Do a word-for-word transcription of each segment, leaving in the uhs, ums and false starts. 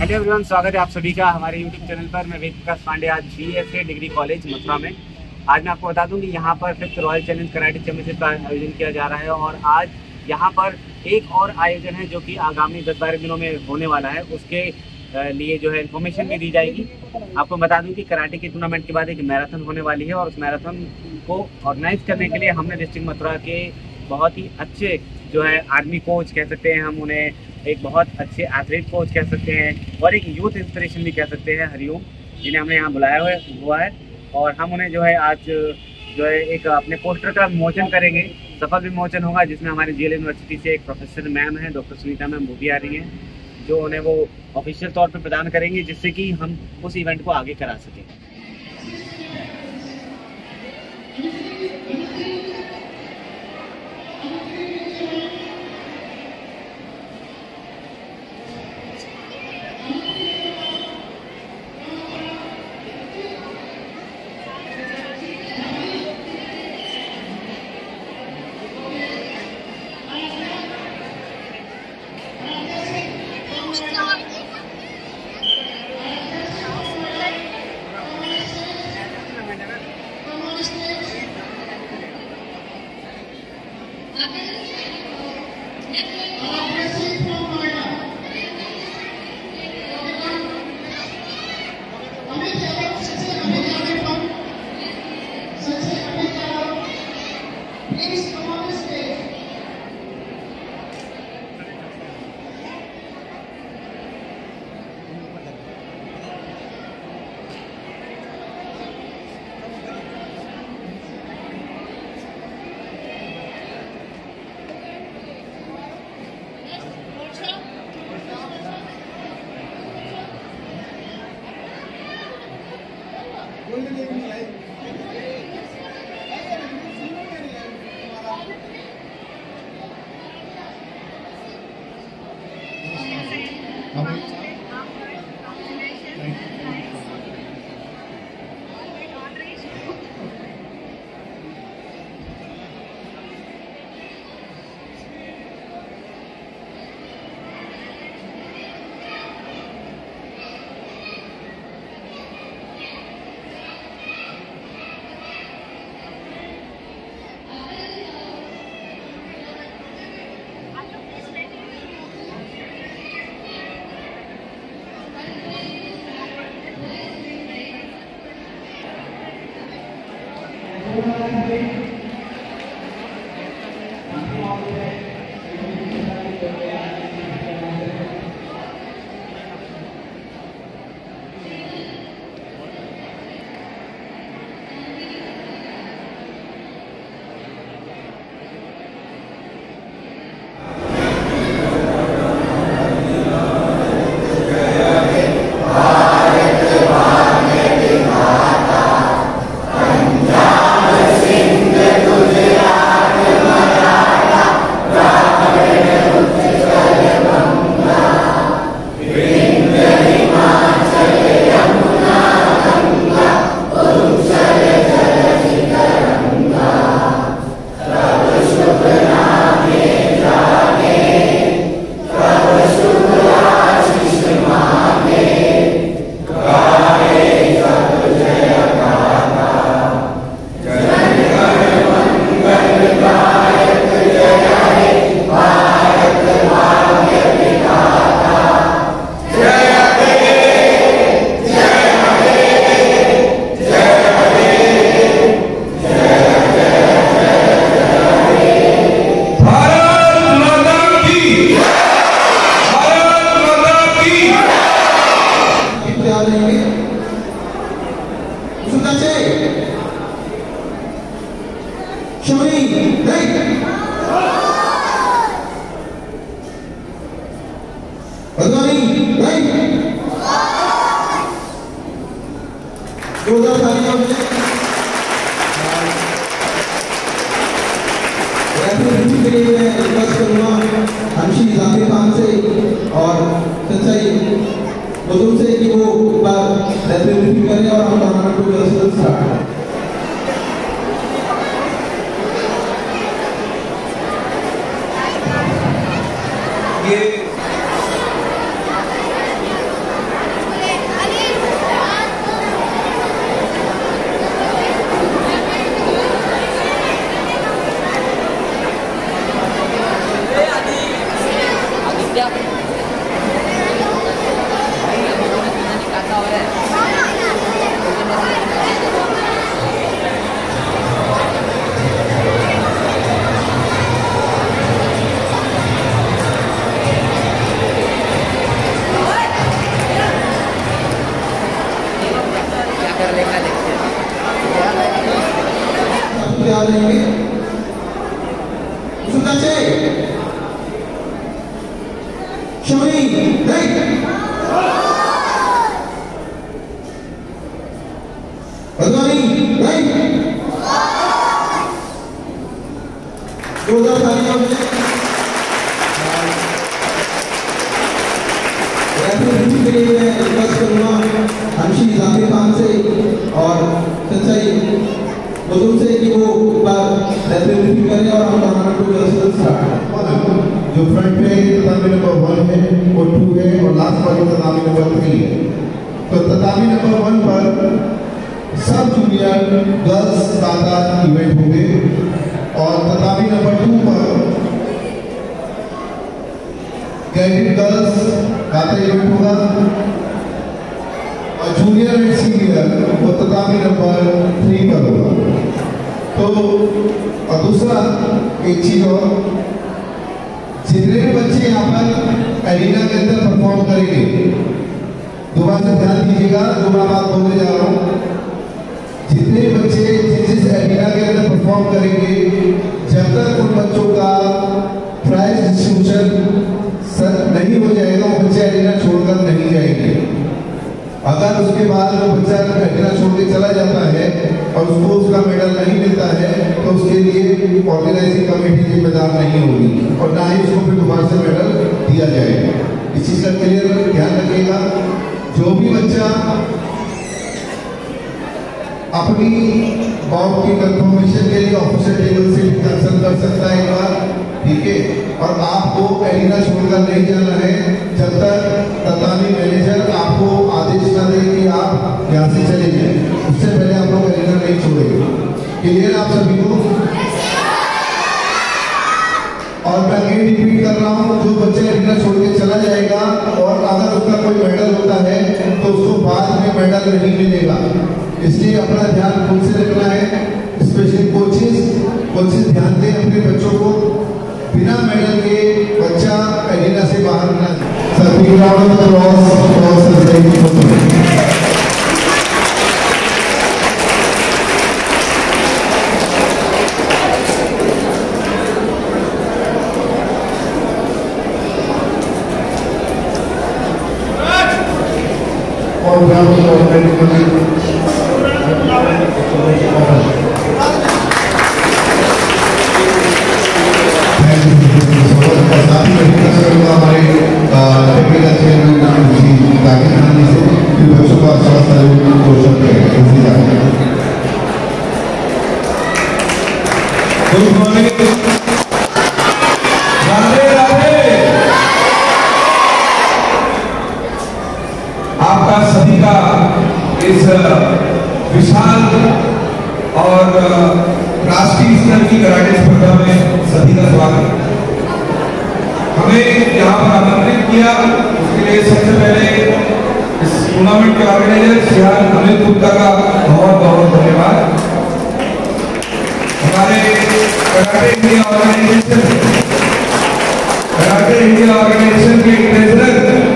Hello everyone, स्वागत है आप सभी का हमारे यूट्यूब चैनल पर। मैं वेद प्रकाश पांडे, आज B S A degree college Mathura में। आज मैं आपको बता दूं कि यहाँ पर fifth royal challenge karate championship का आयोजन किया जा रहा है और आज यहाँ पर एक और आयोजन है जो कि आगामी दस बारह दिनों में होने वाला है। उसके लिए जो है इन्फॉर्मेशन भी दी जाएगी। आपको बता दूं कि कराटे के टूर्नामेंट के बाद एक मैराथन होने वाली है और उस मैराथन को ऑर्गेनाइज करने के लिए हमने डिस्ट्रिक्ट मथुरा के बहुत ही अच्छे जो है आर्मी कोच कह सकते हैं हम उन्हें, एक बहुत अच्छे एथलीट कोच कह सकते हैं और एक यूथ इंस्पिरेशन भी कह सकते हैं, हरिओम, जिन्हें हमने यहाँ बुलाया हुआ हुआ है। और हम उन्हें जो है आज जो है एक अपने पोस्टर का विमोचन करेंगे, सफल विमोचन होगा, जिसमें हमारे जी एल यूनिवर्सिटी से एक प्रोफेसर मैम है, डॉक्टर सुनीता मैम, वो भी आ रही हैं, जो उन्हें वो ऑफिशियल तौर पर प्रदान करेंगे, जिससे कि हम उस इवेंट को आगे करा सकें। Sudache. Shuri, right. Advani, right. जोरदार तालियां बजाएं। रेफरी के लिए मैं रिक्वेस्ट करूंगा हंशी जाकिर खान से और सच्चाई बुजुर्ग से कि वो बार रेफरी करें और हम टूर्नामेंट को जल्द स्टार्ट करें। जो फ्रंट पे ततामी नंबर वन है वो टू है और लास्ट वाली ततामी नंबर थ्री है। तो ततामी नंबर वन पर सब जूनियर गर्ल्स दादा इवेंट होंगे और ततामी नंबर टू पर कैडेट गर्ल्स दादा इवेंट होगा और जूनियर एंड सीनियर वो ततामी नंबर थ्री पर होगा। तो और दूसरा एक चीज और, जितने भी बच्चे यहाँ पर एरिना के अंदर परफॉर्म करेंगे दोबारा से ध्यान दीजिएगा जो मैं बात बोलने जा रहा हूँ। जितने भी बच्चे जिस जिस एरिना के अंदर परफॉर्म करेंगे जब तक उन बच्चों का प्राइज डिस्ट्रीब्यूशन नहीं हो जाएगा वो बच्चे एरिना छोड़कर नहीं जाएंगे। अगर उसके बाद वो बच्चा एरिना छोड़ के चला जाता है और उसको उसका मेडल नहीं मिलता है तो उसके लिए ऑर्गेनाइजिंग कमेटी जिम्मेदार नहीं होगी और ना ही उसको फिर दोबारा से मेडल दिया जाएगा। इस चीज का क्लियर ध्यान रखिएगा। जो भी बच्चा अपनी बाउट की कंफर्मेशन के लिए ऑफिसर टेबल से कंसल्ट कर सकता है एक बार, ठीक है। और आपको एरिना छोड़कर नहीं जाना है जब तक ततामी मैनेजर आपको आदेश न दे कि आप यहाँ से चले जाएं, उससे पहले आप लोग एरिना नहीं छोड़ेंगे। क्लियर आप सभी को? और मैं ये रिपीट कर रहा हूँ, जो बच्चा एरिना छोड़ के चला जाएगा और अगर उसका कोई मेडल होता है तो उसको बाद में मेडल नहीं मिलेगा। इसलिए अपना ध्यान खुद से रखना है। स्पेशली कोचेस कोचेस ध्यान दें अपने बच्चों को, बिना मेडल के बच्चा एरिना से बाहर ना जाए। सभी round of applause for sir. और ग्राउंड ऑपरेटिंग हमारे टेक्निकल चेयरमैन श्री जाकिर खान जी से बच्चों का स्वास्थ्य पोषण करें। Good morning. राधे राधे। आपका सभी का इस विशाल और राष्ट्रीय स्तर की कराटे स्पर्धा में सभी का स्वागत। हमें यहाँ पर आमंत्रित किया उसके लिए सबसे पहले इस टूर्नामेंट के ऑर्गेनाइजर श्रीहान अमित गुप्ता का बहुत बहुत धन्यवाद। हमारे karate India organisation karate India organisation के ट्रेजरर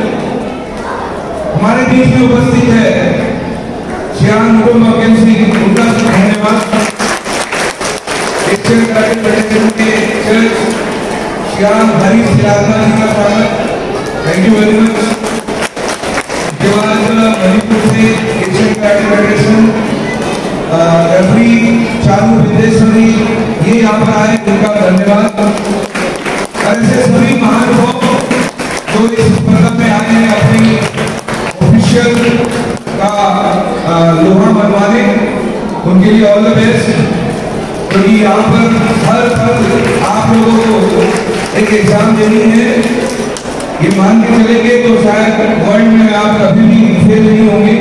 हमारे बीच में उपस्थित है श्रीहान मुकुंद सिंह, उनका धन्यवाद। एशियन कराटे फेडरेशन के चर्च श्याम हरी सिलासना जी का स्वागत, thank you very much. Manipur से Asian karate federation referee Charu विदेश्वरी ये यहाँ पर आए, उनका धन्यवाद। ऐसे सभी महानुभाव जो इस स्पर्धा में आए हैं अपनी ऑफिशियल का लोहा बनवाने, उनके लिए ऑल द बेस्ट। क्योंकि यहाँ पर हर साल आप लोगों को एक एग्जाम देनी है, ये मान के चलेंगे तो शायद वर्ल्ड में आप कभी भी फेल नहीं होंगे।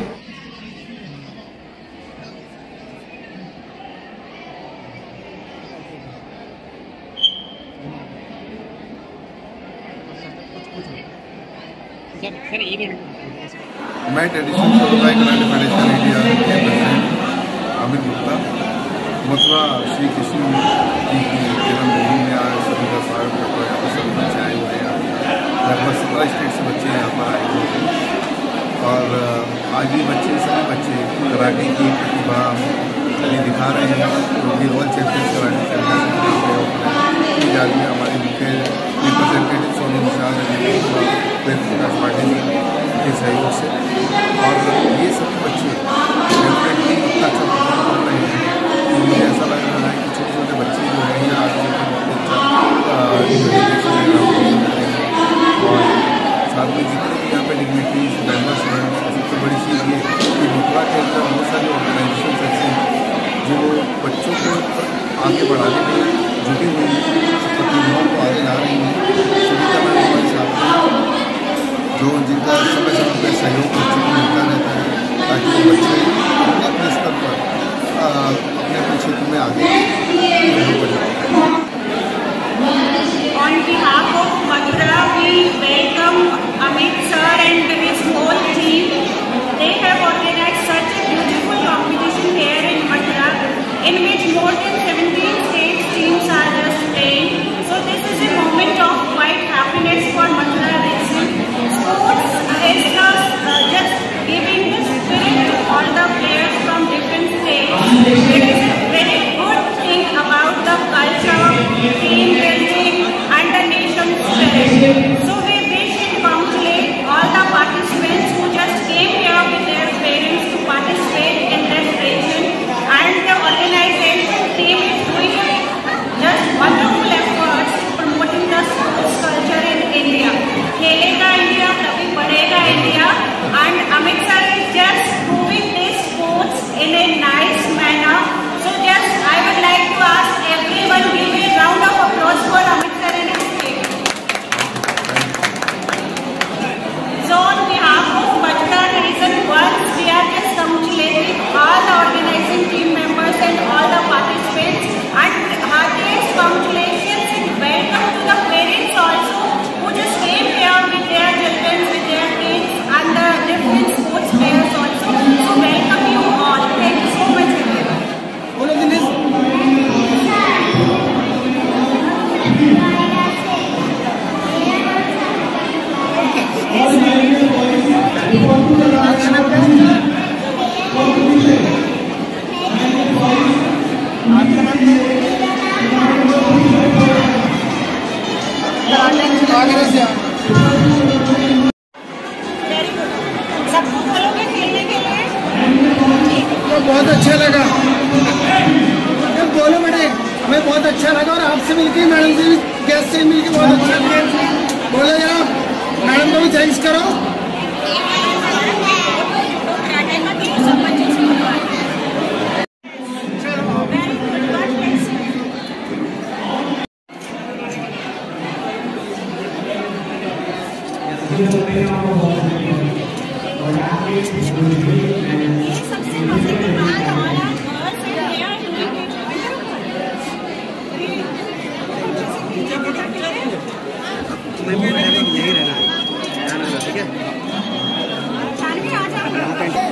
मैं ट्रेडिशनल समुदाय कराटे फेडरेशन इंडिया के प्रेसिडेंट अमित गुप्ता मथुरा श्री कृष्ण जी की जन्मभूमि में आज सभी का स्वागत करता है। यहाँ पर सभी बच्चे आए हुए हैं, लगभग सत्रह स्टेट से बच्चे यहाँ पर आए हुए हैं और आज ये बच्चे सभी बच्चे कराटे की प्रतिभा दिखा रहे हैं, जो कि वर्ल्ड चैंपियंस आगे बढ़ाने में जुटी हुई प्रतिभाओं को आगे ला रही हैं। सुनीता मैम हमारे साथ हैं, जो जिनका समय समय पर सहयोग बच्चों को मिलता रहता है ताकि वो बच्चे अपने अपने स्तर पर अपने अपने क्षेत्र में आगे बढ़ जाए। On behalf of Mathura, we welcome Amit sir and his whole team. They have organized such a beautiful competition here in Mathura, in which more than seventeen state teams are just playing. So this is a moment of quite happiness for Mathura region. Sports is just, uh, just giving the spirit to all the players from different states. It is a very good thing about the culture, team building, and the nation spirit. So we wish and congratulate all the participants who just came here with their parents to participate in this region, and the organization team is doing just wonderful efforts promoting the sports culture in India. Khelega India, tabhi badhega India, and Amit sir is just proving this sports in a nice manner. So just I would like to ask everyone give a round of applause for Amit sir and his team. So on behalf of Mathura region, once we are just congratulating all the organizing team members and all the participants, and heartiest congratulations and welcome to the parents also who just came here with their children, with their kids, and the different sports players also. So welcome you all. Thank you so much everyone. All of this. सबको बोलोगे खेलने के लिए? तो बहुत अच्छा लगा। जब बोलो बेटे, हमें बहुत अच्छा लगा और आपसे मिलकर मैडम से भी गेस्ट से मिलकर बहुत अच्छा लगा। बोलो जरा मैडम को भी थैंक्स करो। सबसे मजे की बात हमारा घर से गया यही रहना है, ठीक है? आ जाओ।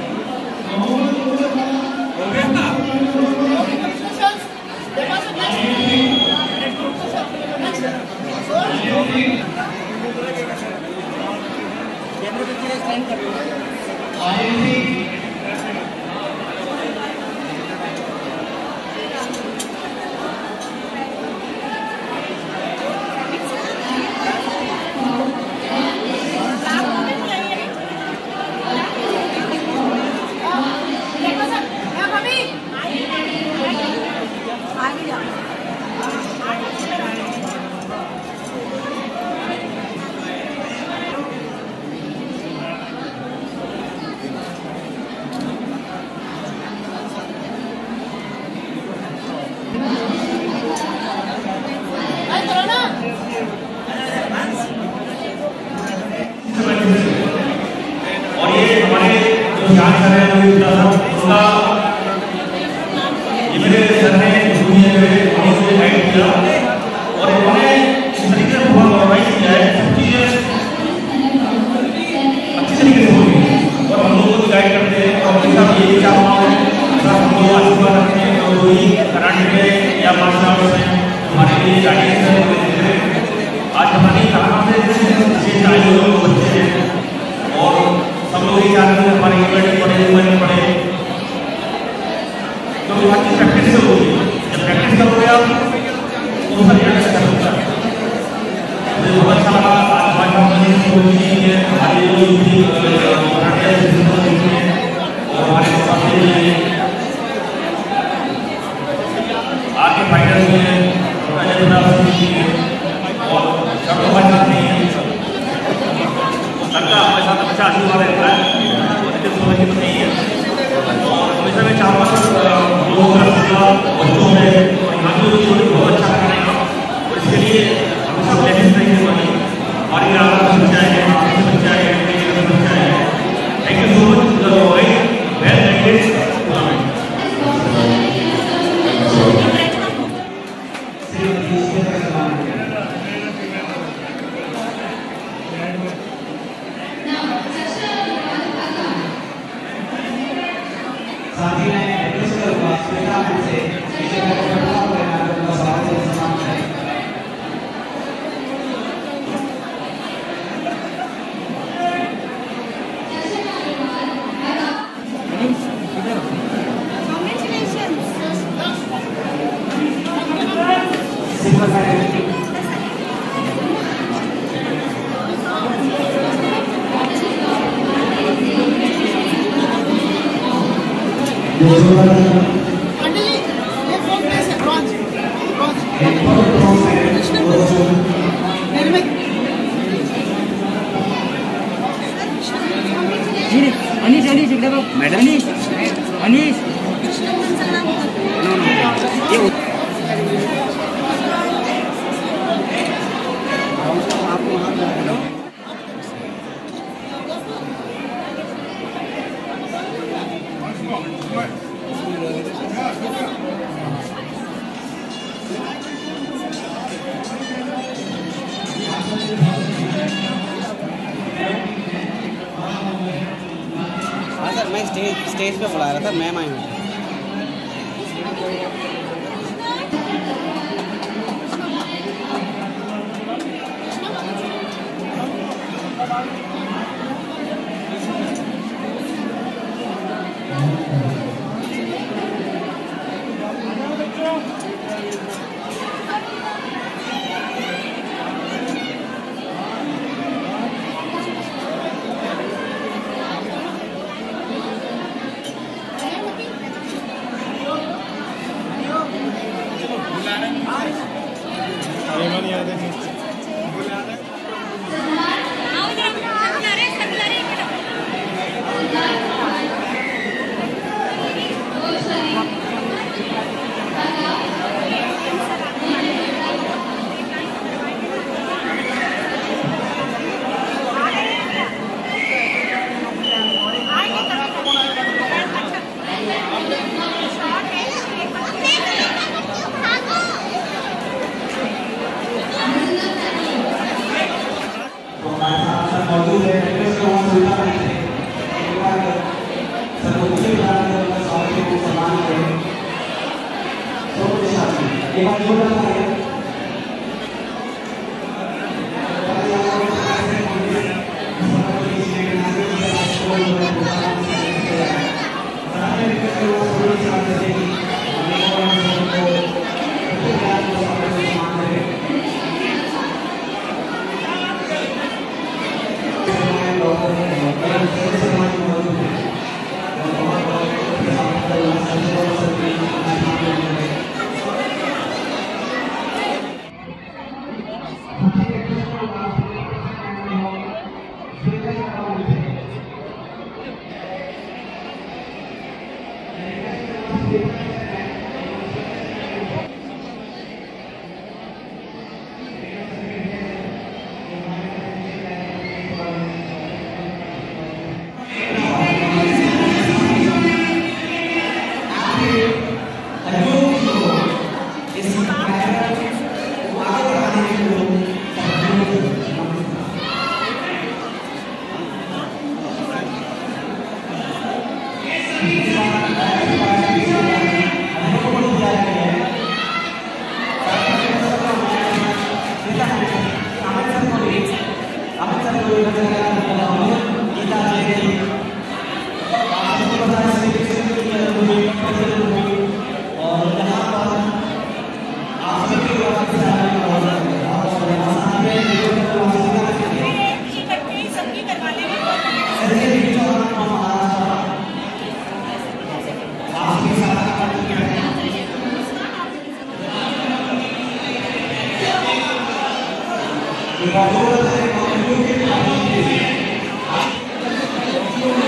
और ये हमारे जो जान कर रहे हैं उसका ये मेरे सर ने मुझे गाइड किया और उन्होंने इस तरीके से बहुत ऑर्गेनाइज किया है, चीज़ें अच्छी तरीके से होगी और हम लोगों को भी गाइड करते हैं। और हमेशा ये चाहता हूँ हम लोग आशीर्वाद रखते हैं और वही कराटे में या मार्शल आर्ट्स में हमारे लिए गाइडेंस है। आज हमारी कहाँ से विशेष आयु लोग बच्चे हैं और सब लोग ही चाहते हैं हमारे इवेंट पढ़े इवेंट पढ़े तो अच्छी प्रैक्टिस से होगी। जब प्रैक्टिस करोगे आप तो सर कर सकता है। मुझे बहुत अच्छा लगा आज हमारे हमारी और हमारे साथी आगे फाइनल में और सब हमारे नहीं है सबका हमारे साथ अच्छा आशीर्वाद रहता है पॉजिटिव सोच नहीं है और हमेशा मैं चाहूँगा लोगों का होता है और यहाँ पे वो छोटे बहुत अच्छा लग रहा है और इसके लिए हमेशा ब्लेसिंग रहेंगे हमारी हमारे यहाँ का बच्चा है बच्चा है बच्चा है। Thank you so much the white well engaged tournament. Anish Anish इकडे बघ मॅडम अनीश अनीश मैं स्टेज स्टेज पे बुला रहा था, मैम आई हूँ।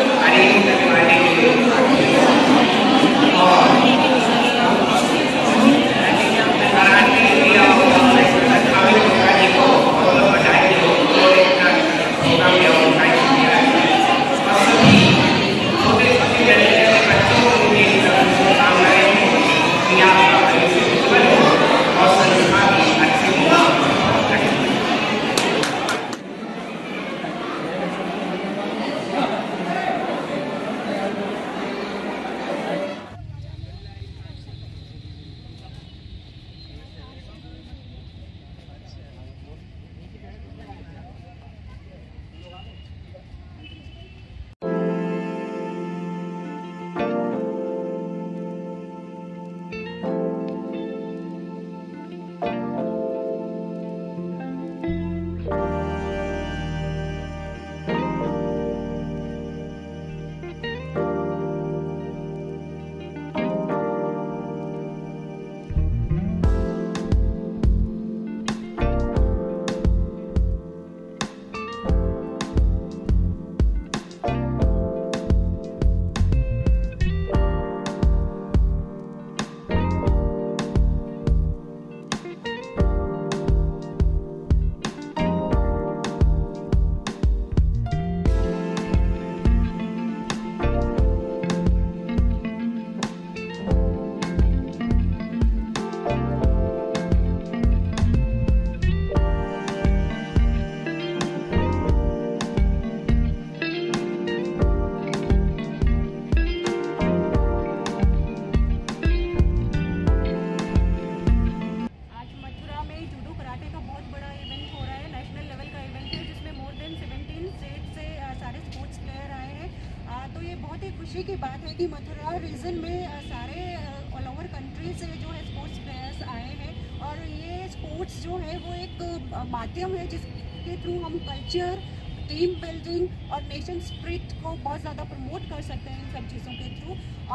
Thank you. खुशी की बात है कि मथुरा रीजन में सारे ऑल ओवर कंट्री से जो है स्पोर्ट्स प्लेयर्स आए हैं और ये स्पोर्ट्स जो है वो एक माध्यम है जिसके थ्रू हम कल्चर, टीम बिल्डिंग और नेशन स्पिरिट को बहुत ज़्यादा प्रमोट कर सकते हैं इन सब चीज़ों के थ्रू।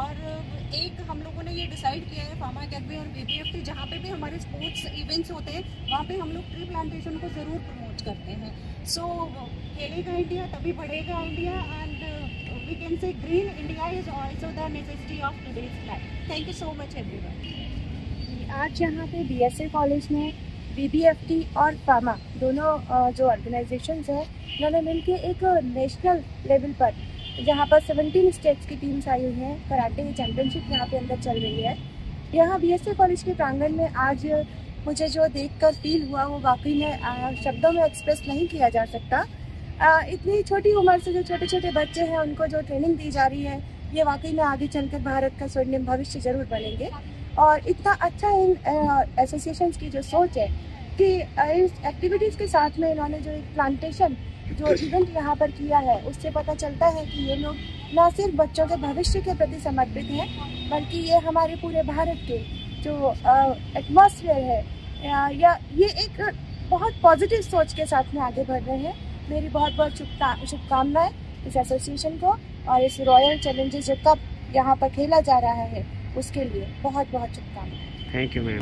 और एक हम लोगों ने ये डिसाइड किया है फार्मा अकेडमी और बीबीएफटी जहाँ पे भी हमारे स्पोर्ट्स इवेंट्स होते हैं वहाँ पे हम लोग ट्री प्लांटेशन को ज़रूर प्रमोट करते हैं। सो so, खेलेगा इंडिया तभी बढ़ेगा India and we can say green India is also the necessity of today's life. Thank you so much everyone. आज यहाँ पे बीएसए कॉलेज में बीबीएफटी और फार्मा दोनों जो ऑर्गेनाइजेशंस हैं उन्होंने मिलकर एक नेशनल लेवल पर जहाँ पर सत्रह स्टेट्स की टीम्स आई हुई हैं, कराटे की चैम्पियनशिप यहाँ पे अंदर चल रही है। यहाँ बीएसए कॉलेज के प्रांगण में आज मुझे जो देखकर फील हुआ वो वाकई में शब्दों में एक्सप्रेस नहीं किया जा सकता। आ, इतनी छोटी उम्र से जो छोटे छोटे बच्चे हैं उनको जो ट्रेनिंग दी जा रही है ये वाकई में आगे चलकर भारत का स्वर्णिम भविष्य जरूर बनेंगे। और इतना अच्छा इन एसोसिएशंस की जो सोच है कि इस एक्टिविटीज़ के साथ में इन्होंने जो एक प्लांटेशन जो इवेंट यहाँ पर किया है उससे पता चलता है कि ये लोग न सिर्फ बच्चों के भविष्य के प्रति समर्पित हैं बल्कि ये हमारे पूरे भारत के जो एटमॉस्फेयर है या, या ये एक बहुत पॉजिटिव सोच के साथ में आगे बढ़ रहे हैं। मेरी बहुत बहुत शुभकामनाएं इस एसोसिएशन को और इस रॉयल चैलेंजर्स जो कप यहाँ पर खेला जा रहा है उसके लिए बहुत बहुत शुभकामनाएं। Thank you ma'am.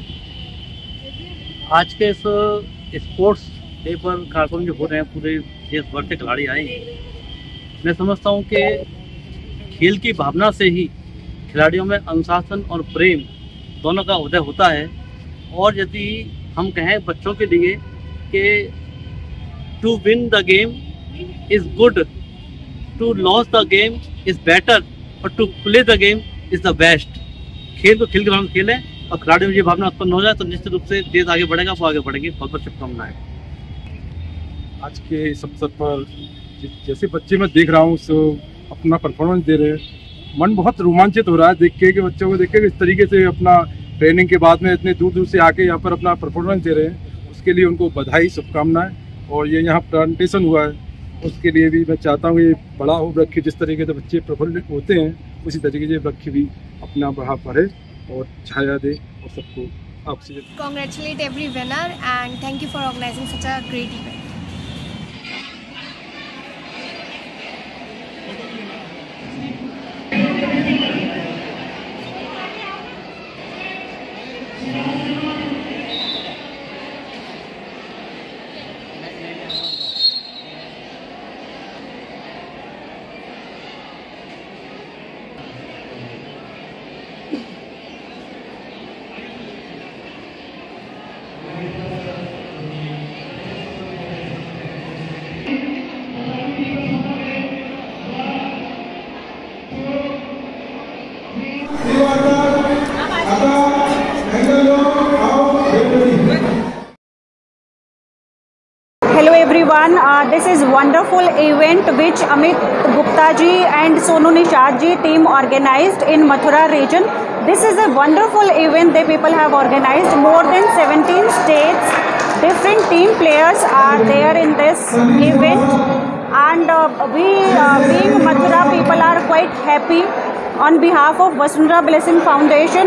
आज के इस स्पोर्ट्स डे पर कार्यक्रम जो हो रहे हैं पूरे देश भर से खिलाड़ी आए हैं। मैं समझता हूँ कि खेल की भावना से ही खिलाड़ियों में अनुशासन और प्रेम दोनों का उदय होता है। और यदि हम कहें बच्चों के लिए कि to win the game is good, to loss the game is better और to play the game is the best. खेल को खेल के भावना खेलें और खिलाड़ियों में ये भावना उत्पन्न हो जाए तो निश्चित रूप से देश आगे बढ़ेगा, वो आगे बढ़ेंगे। बहुत बहुत शुभकामनाएं। आज के इस अवसर पर जैसे बच्चे मैं देख रहा हूँ सो अपना परफॉर्मेंस दे रहे हैं, मन बहुत रोमांचित हो रहा है देख के कि बच्चों को देख के इस तरीके से अपना ट्रेनिंग के बाद में इतने दूर दूर से आके यहाँ पर अपना परफॉर्मेंस दे रहे हैं। उसके लिए उनको बधाई, शुभकामनाएं। और ये यहाँ प्लांटेशन हुआ है उसके लिए भी मैं चाहता हूँ ये बड़ा हो, वृक्ष जिस तरीके से बच्चे प्रफुल्लित होते हैं उसी तरीके से वृक्ष भी अपना बढ़ा बढ़े और छाया दे और सबको oxygen. Congratulate every winner and thank you for organizing such a great event. Hello everyone, uh, this is wonderful event which Amit Gupta ji and Sonu Nishad ji team organized in Mathura region. This is a wonderful event that people have organized. More than seventeen states, different team players are there in this event and uh, we uh, being Mathura people are quite happy on behalf of Vasundhara Blessing Foundation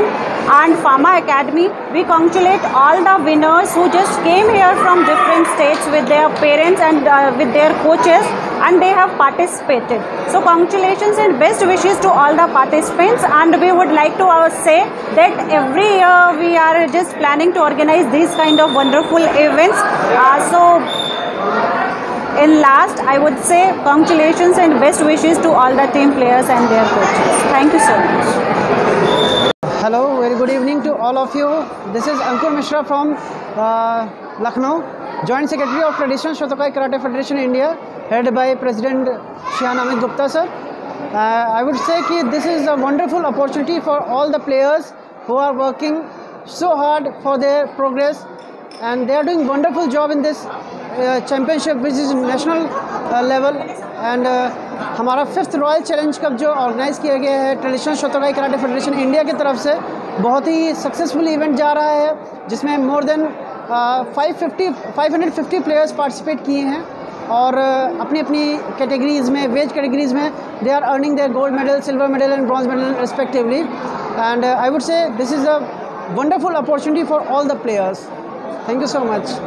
and Pharma Academy. We congratulate all the winners who just came here from different states with their parents and uh, with their coaches, and they have participated. So congratulations and best wishes to all the participants, and we would like to uh, say that every year we are just planning to organize these kind of wonderful events. Uh, so in last, I would say congratulations and best wishes to all the team players and their coaches. Thank you so much. Hello, very good evening to all of you. This is Ankur Mishra from uh, Lucknow, Joint Secretary of Traditional Shotokai Karate Federation India, headed by President Shihan Amit Gupta sir. Uh, I would say that this is a wonderful opportunity for all the players who are working so hard for their progress, and they are doing wonderful job in this uh, championship which is national uh, level. And uh, हमारा fifth royal challenge cup जो organise किया गया है traditional Shotokai karate federation India की तरफ से, बहुत ही successful event जा रहा है, जिसमें more than five fifty five hundred fifty players participate किए हैं और uh, अपनी अपनी कैटेगरीज़ में, वेज कैटेगरीज़ में they are earning their gold medal, silver medal and bronze medal respectively. And I would say this is a wonderful opportunity for all the players. Thank you so much.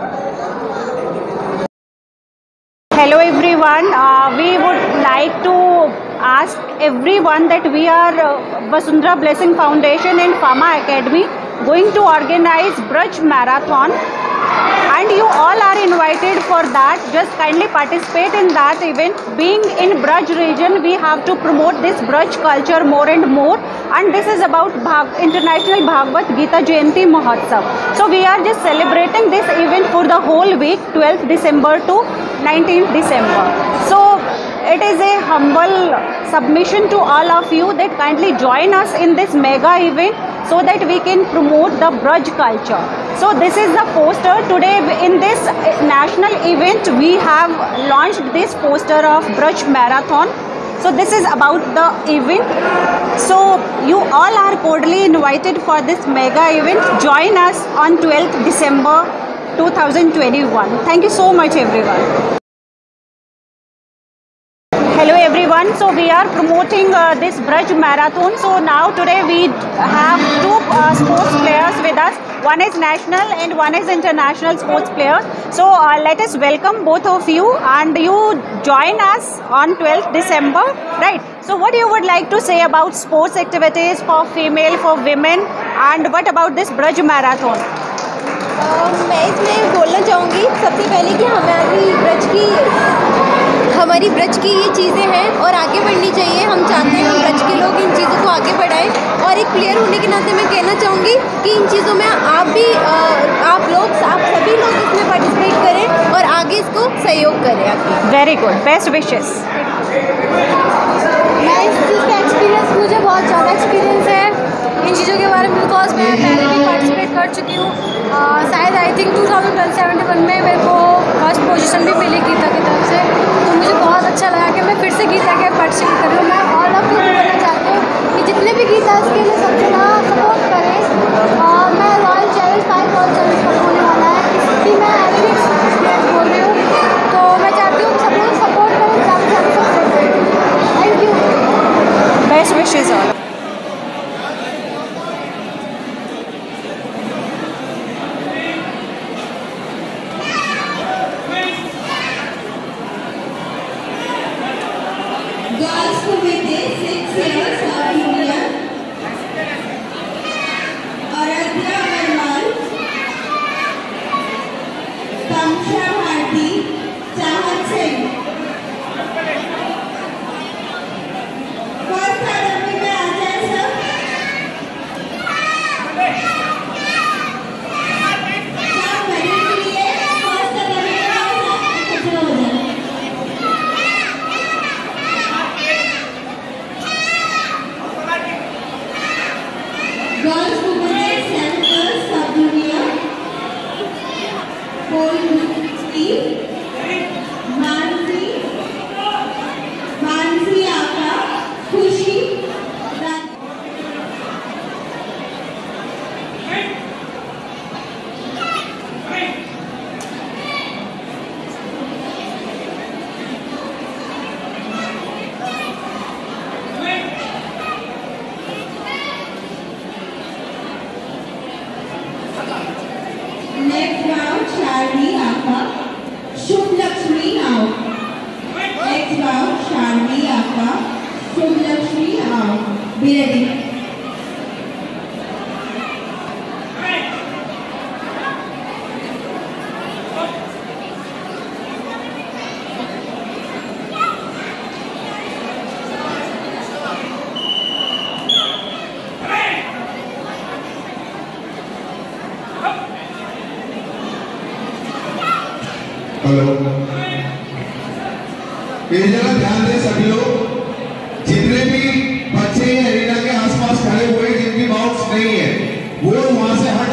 Hello everyone, uh, we would like to ask everyone that we are uh, Vasundhara Blessing Foundation and Pharma Academy going to organize Braj Marathon, and you all are invited for that. Just kindly participate in that event. Being in Braj region, we have to promote this Braj culture more and more, and this is about Bhag International Bhagavad Gita Jayanti Mahotsav. So we are just celebrating this event for the whole week, twelfth December to nineteenth December. So it is a humble submission to all of you that kindly join us in this mega event so that we can promote the Braj culture. So this is the poster. Today in this national event we have launched this poster of Braj Marathon. So this is about the event. So you all are cordially invited for this mega event. Join us on twelfth December two thousand twenty-one. Thank you so much everyone. Hello everyone, so we are promoting uh, this Braj Marathon. So now today we have two uh, sports players with us. One is national and one is international sports player. So uh, let us welcome both of you, and you join us on twelfth December, right? So what you would like to say about sports activities for female, for women, and what about this Braj Marathon? uh, मैं इसमें बोलना चाहूँगी सबसे पहले कि हमारी ब्रज की हमारी ब्रज की ये चीज़ें हैं और आगे बढ़नी चाहिए. हम चाहते हैं हम ब्रज के लोग इन चीज़ों को आगे बढ़ाएं, और एक प्लेयर होने के नाते मैं कहना चाहूँगी कि इन चीज़ों में आप भी आप लोग आप सभी लोग इसमें पार्टिसिपेट करें और आगे इसको सहयोग करें. Very good, best wishes. मैं इस चीज़ का एक्सपीरियंस, मुझे बहुत ज़्यादा एक्सपीरियंस है इन चीज़ों के बारे में, बिकॉज मैं पहले भी पार्टिसिपेट कर चुकी हूँ. शायद I think two thousand seventy one में मेरे को फर्स्ट पोजीशन भी मिली गीता की तरफ से, तो मुझे बहुत अच्छा लगा कि मैं फिर से गीता के पार्टिसिपेट कर रही हूँ. मैं ऑल ऑफ यू बोलना चाहती हूँ कि जितने भी गीता इसके लिए सबसे ज़्यादा सपोर्ट करें. और मैं royal challenge five royal challenge पर होने वाला है, इसलिए मैं एथलीट्स बोल रही हूँ, तो मैं चाहती हूँ कि सब लोग सपोर्ट करें, ज़्यादा से ज़्यादा सपोर्ट करें. Thank you. Best wishes all. Girls Women Center Sub Junior Gold Sharmi Aka. Shubh Lakshmi now. Next bow, Sharmi Aka. Shubh Lakshmi now. Be ready. Hello, एक जगह ध्यान दें सभी लोग, जितने भी बच्चे एरिना के आसपास खड़े हुए जिनकी बाउंड्स नहीं है वो वहां से हट।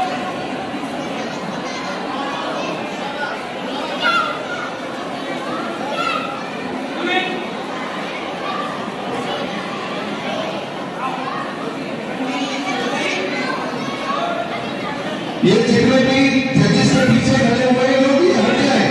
ये जितने भी जजेस के पीछे खड़े हुए हैं लोग ये हट जाए।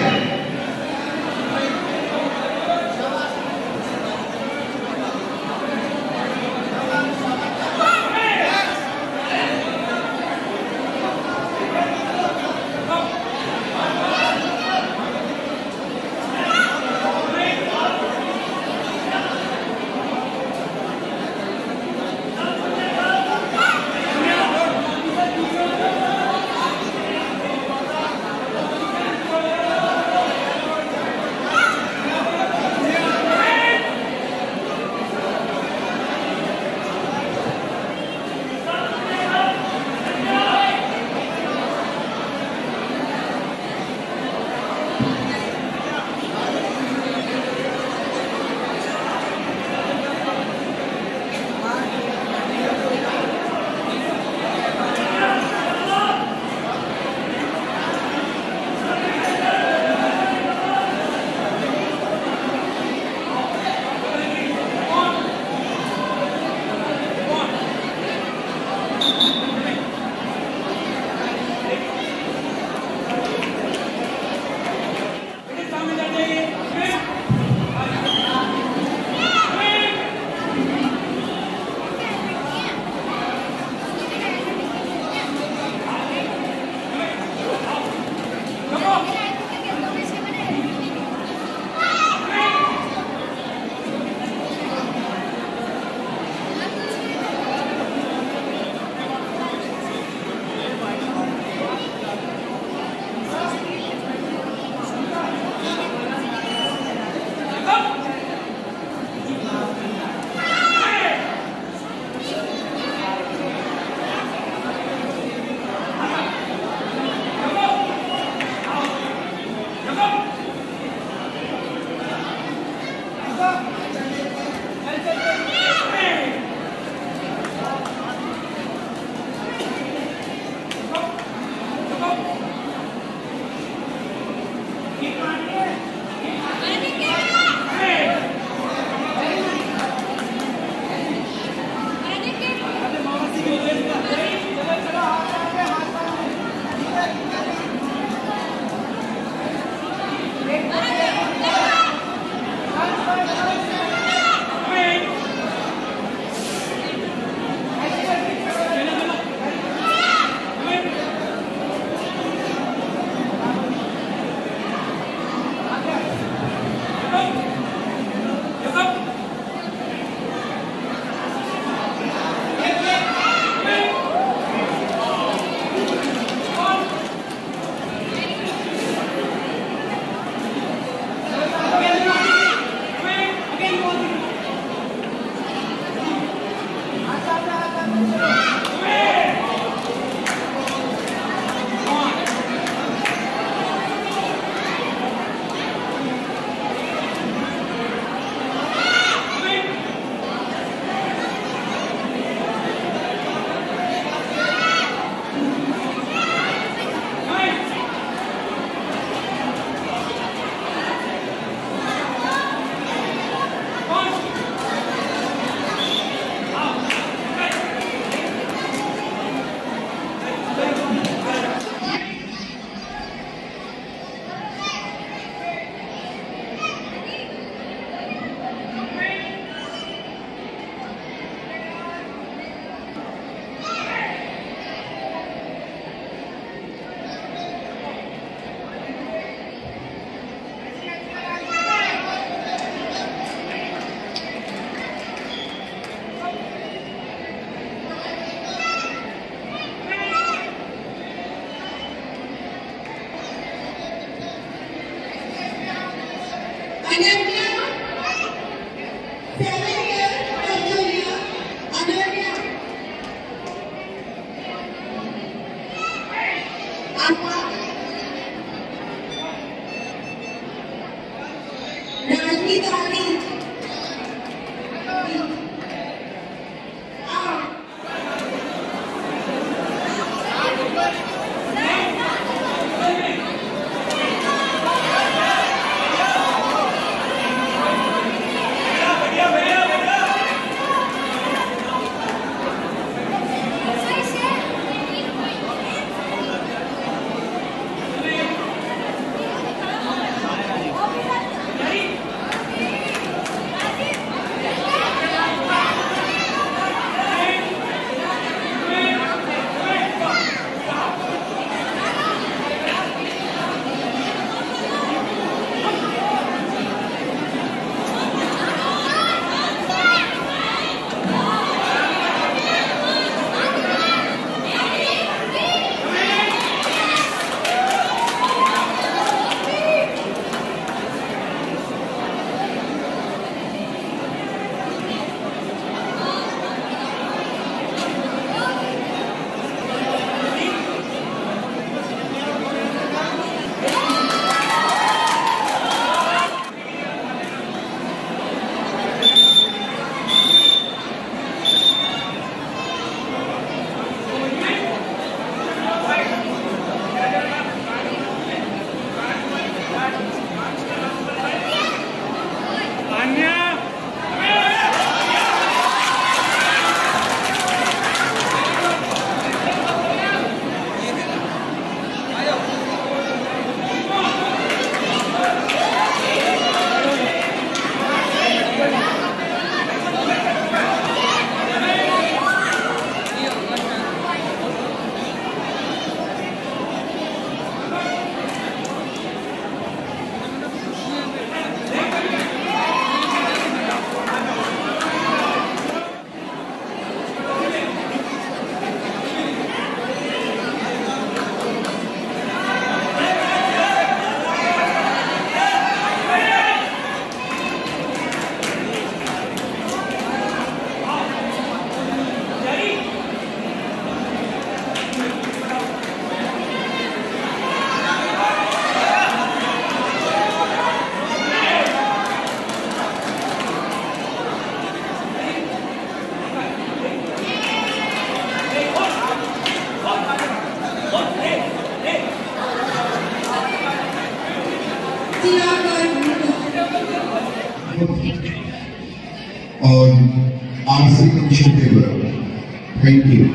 और RC condition paper. Thank you.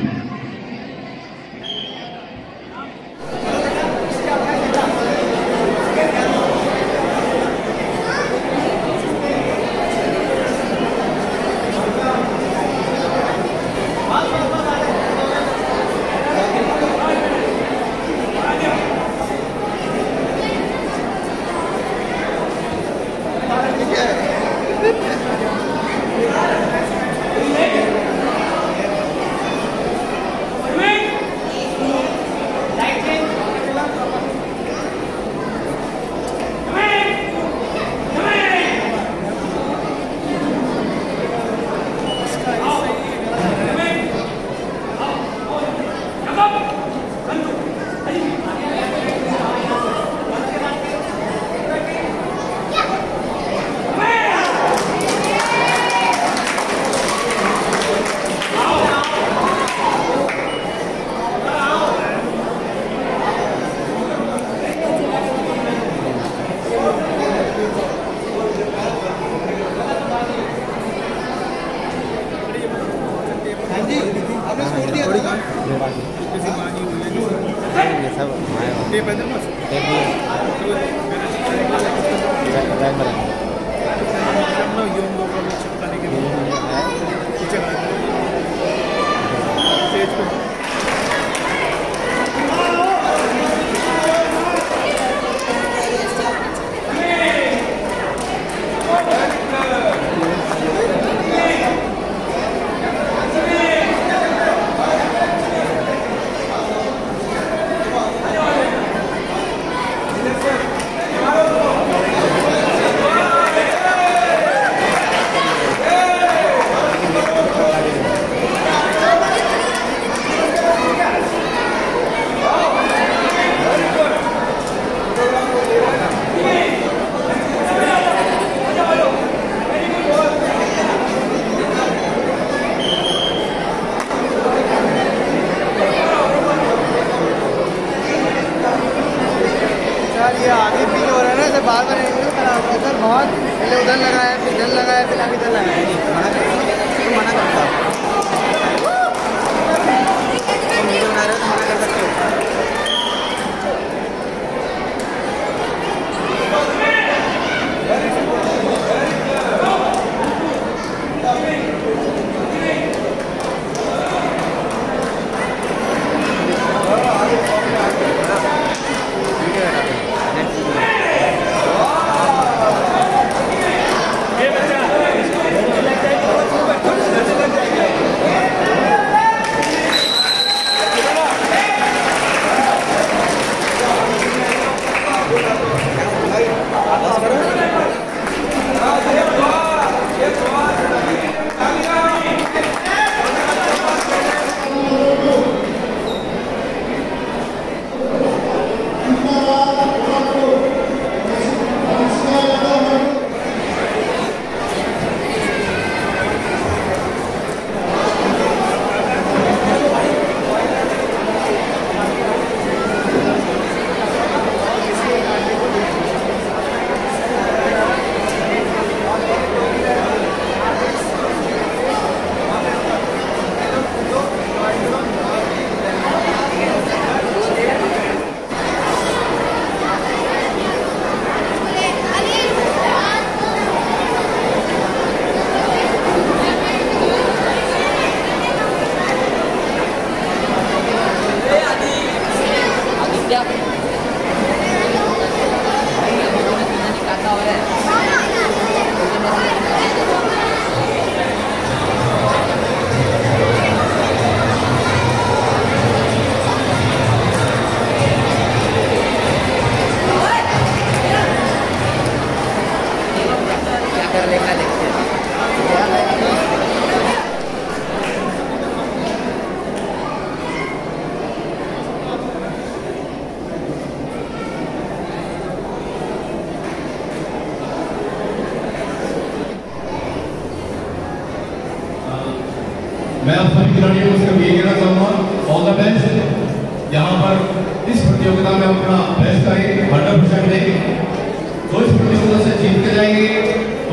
मैं आप सभी खिलाड़ियों को सिर्फ ये कहना चाहूँगा ऑल द बेस्ट। यहाँ पर इस प्रतियोगिता में अपना बेस्ट करें, हंड्रेड परसेंट देंगे। जो इस प्रतियोगिता से जीत के जाएंगे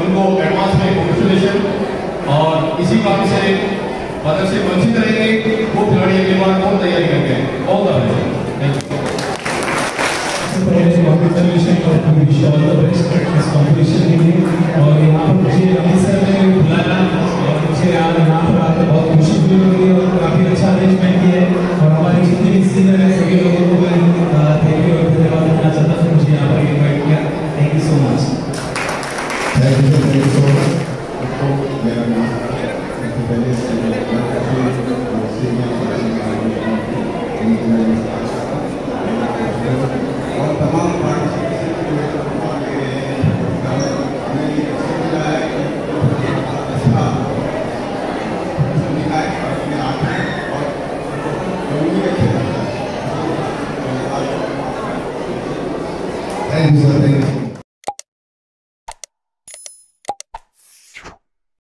उनको एडवांस में कॉन्ग्रेचुलेशन। और इसी बात से मदद से वंचित रहेंगे वो खिलाड़ी अगली बार कौन तैयारी करते हैं। बहुत कॉम्पिटिशन के लिए और यहाँ पर मुझे अमित सर ने बुलाया और मुझे आज यहाँ पर आकर बहुत खुशी फील हो रही है और काफ़ी अच्छा अरेंजमेंट किया है। और हमारे जितने भी सीनियर हैं सभी लोगों को मैं थैंक यू और धन्यवाद देना चाहता हूँ मुझे यहाँ पर इन्वाइट किया। Thank you so much. Thank you thank you so much. मेरा नाम पहले और तमाम Thank you, sir. Thank you.